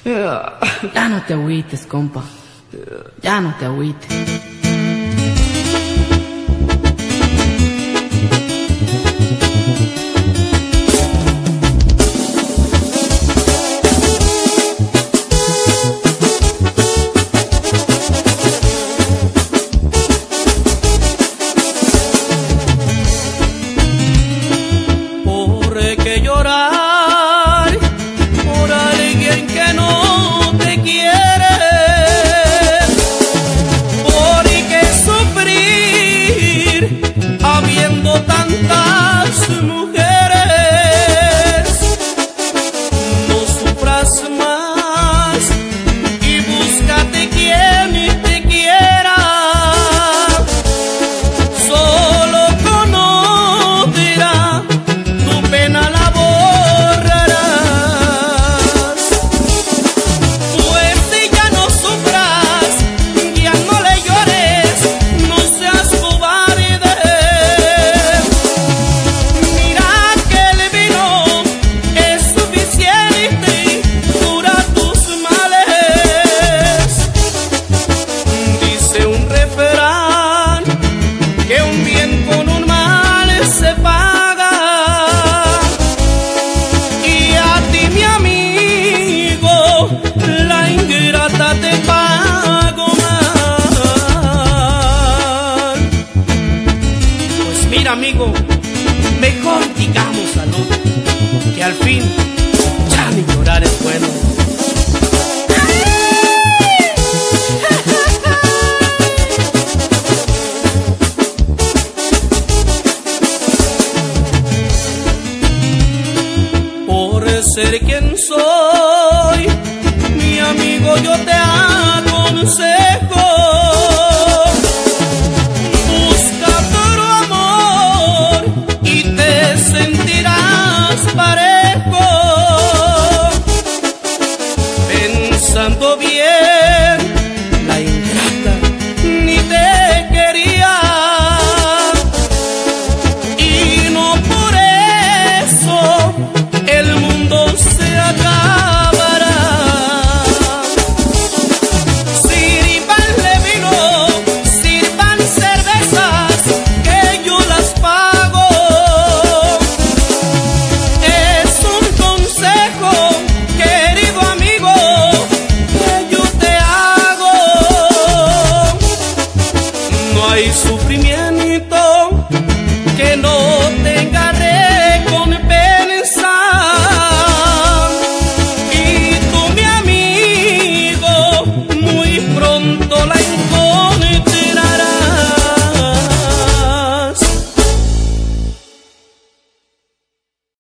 Ya no te agüites, compa. Ya no te agüites. ¿Por qué llorar por alguien que no te quiere? ¿Por qué sufrir habiendo tantas mujeres? No sufras más y búscate quien te quiera. Solo con otra tu pena la borrarás. Pues si ya no sufras, ya no le llores, no seas cobarde. Mira que el vino es suficiente y cura tus males. Dice un refrán que un bien con un mal se paga. Y a ti, mi amigo, la ingrata te pago mal. Pues mira, amigo, mejor digamos salud, que al fin ya ni llorar es bueno. Por ser quien soy, mi amigo, yo te amo.